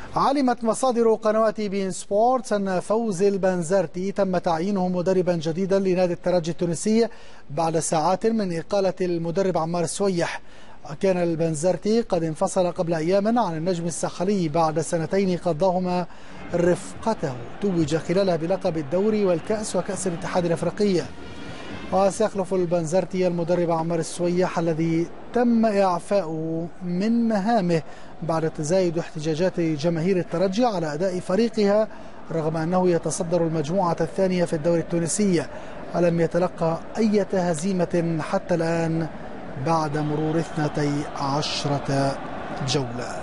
علمت مصادر قنوات بين سبورتس أن فوزي البنزرتي تم تعيينه مدربا جديدا لنادي الترجي التونسي بعد ساعات من إقالة المدرب عمار السويح. كان البنزرتي قد انفصل قبل أيام عن النجم الساحلي بعد سنتين قضاهما رفقته توج خلالها بلقب الدوري والكأس وكأس الاتحاد الأفريقي. وسيخلف البنزرتي المدرب عمار السويح الذي تم إعفاؤه من مهامه بعد تزايد احتجاجات جماهير الترجي على أداء فريقها رغم أنه يتصدر المجموعة الثانية في الدوري التونسي ولم يتلقى أي هزيمة حتى الآن بعد مرور 12 جولة.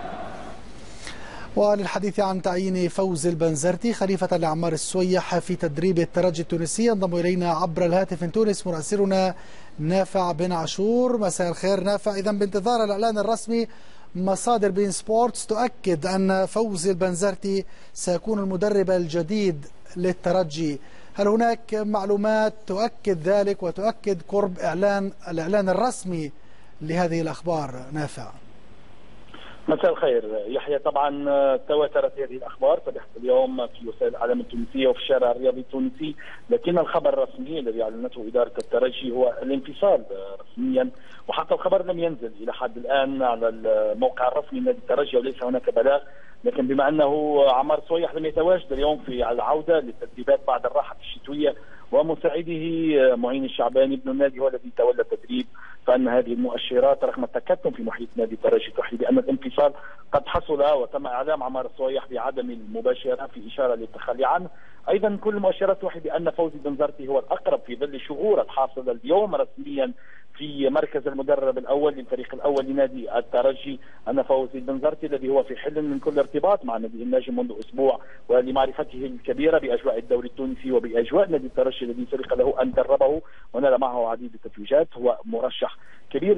وللحديث عن تعيين فوزي البنزرتي خليفة لعمار السويح في تدريب الترجي التونسي ينضم إلينا عبر الهاتف من تونس مراسلنا نافع بن عاشور. مساء الخير نافع. إذا بانتظار الإعلان الرسمي مصادر بين سبورتس تؤكد أن فوزي البنزرتي سيكون المدرب الجديد للترجي، هل هناك معلومات تؤكد ذلك وتؤكد قرب الإعلان الرسمي لهذه الأخبار نافع؟ مساء الخير يحيى. طبعا تواترت هذه الاخبار صباح اليوم في وسائل الاعلام التونسيه وفي الشارع الرياضي التونسي، لكن الخبر الرسمي الذي اعلنته اداره الترجي هو الانفصال رسميا، وحتى الخبر لم ينزل الى حد الان على الموقع الرسمي لنادي الترجي وليس هناك بلاغ. لكن بما انه عمار سويح لم يتواجد اليوم في العوده للتدريبات بعد الراحه الشتويه ومساعده معين الشعباني ابن النادي هو الذي تولى التدريب، فان هذه المؤشرات رغم التكتم في محيط نادي الترجي تحيي بان الانفصال قد حصل، وتم اعلام عمار السويح بعدم المباشره في اشاره للتخلي عنه. ايضا كل المؤشرات توحي بان فوزي البنزرتي هو الاقرب في ظل الشهور الحاصله اليوم رسميا في مركز المدرب الاول للفريق الاول لنادي الترجي، ان فوزي البنزرتي الذي هو في حل من كل ارتباط مع نادي النجم منذ اسبوع ولمعرفته الكبيره باجواء الدوري التونسي وباجواء نادي الترجي الذي سبق له ان دربه ونال معه عديد التتويجات، هو مرشح كبير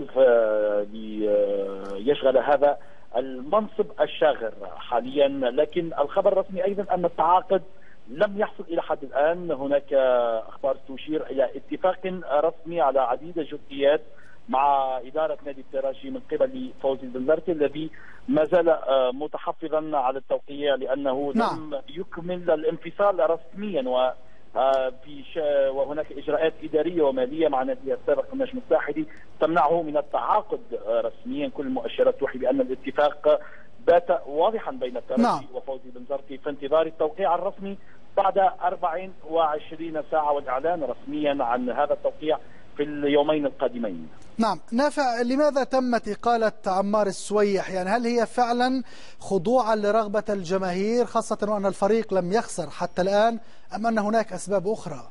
ليشغل هذا المنصب الشاغر حاليا. لكن الخبر الرسمي ايضا ان التعاقد لم يحصل الى حد الان. هناك اخبار تشير الى اتفاق رسمي على عديد الجزئيات مع اداره نادي الترجي من قبل فوزي البنزرتي الذي ما زال متحفظا على التوقيع لانه لم يكمل الانفصال رسميا، وهناك اجراءات اداريه وماليه مع ناديه السابق النجم الساحلي تمنعه من التعاقد رسميا. كل المؤشرات توحي بان الاتفاق بات واضحا بين الترجي وفوزي البنزرتي في انتظار التوقيع الرسمي بعد 24 ساعه والاعلان رسميا عن هذا التوقيع في اليومين القادمين. نعم نافع، لماذا تمت إقالة عمار السويح؟ يعني هل هي فعلا خضوعا لرغبة الجماهير خاصة وأن الفريق لم يخسر حتى الآن أم أن هناك أسباب أخرى؟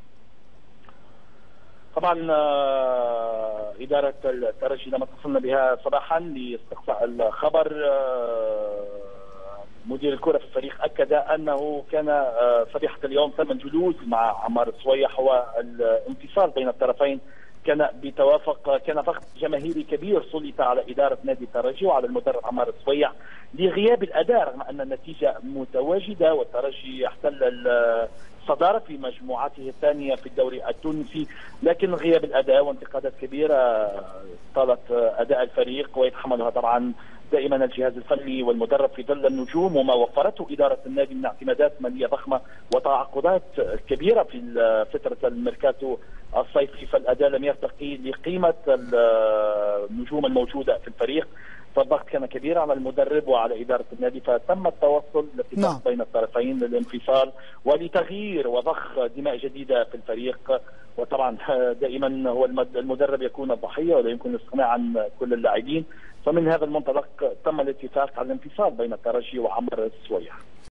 طبعا إدارة الترجي لما اتصلنا بها صباحا لاستقصاء الخبر مدير الكرة في الفريق أكد أنه كان صبيحة اليوم تم الجلوس مع عمار السويح والانفصال بين الطرفين كان بتوافق، كان ضغط جماهيري كبير سلط على إدارة نادي الترجي وعلى المدرب عمار السويح لغياب الأداء رغم أن النتيجة متواجدة والترجي يحتل الصدارة في مجموعته الثانية في الدوري التونسي، لكن غياب الأداء وانتقادات كبيرة طالت أداء الفريق ويتحملها طبعا دائما الجهاز الفني والمدرب في ظل النجوم وما وفرته إدارة النادي من اعتمادات مالية ضخمة وتعاقدات كبيرة في فترة الميركاتو الصيفي، فالأداء لم يرتقي لقيمة النجوم الموجودة في الفريق، فالضغط كان كبير على المدرب وعلى إدارة النادي، فتم التوصل لاتفاق بين الطرفين للانفصال ولتغيير وضخ دماء جديدة في الفريق. وطبعا دائما هو المدرب يكون الضحية ولا يمكن الاستغناء عن كل اللاعبين، فمن هذا المنطلق تم الاتفاق على الانفصال بين الترجي وعمار السويح.